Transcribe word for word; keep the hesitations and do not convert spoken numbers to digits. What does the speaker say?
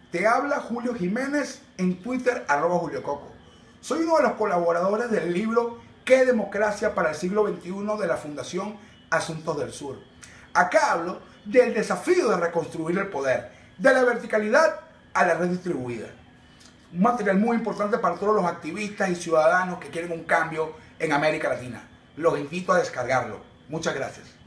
Te habla Julio Jiménez en Twitter, arroba Julio Coco. Soy uno de los colaboradores del libro ¿Qué democracia para el siglo veintiuno? De la Fundación Asuntos del Sur. Acá hablo del desafío de reconstruir el poder, de la verticalidad a la red distribuida. Un material muy importante para todos los activistas y ciudadanos que quieren un cambio en América Latina. Los invito a descargarlo. Muchas gracias.